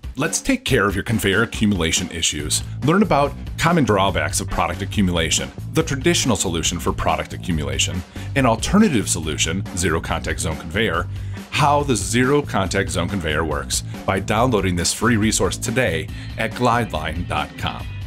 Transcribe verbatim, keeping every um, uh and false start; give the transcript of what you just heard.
Let's take care of your conveyor accumulation issues. Learn about common drawbacks of product accumulation, the traditional solution for product accumulation, an alternative solution, Zero Contact Zoned Conveyor, how the Zero Contact Zoned Conveyor works by downloading this free resource today at glideline dot com.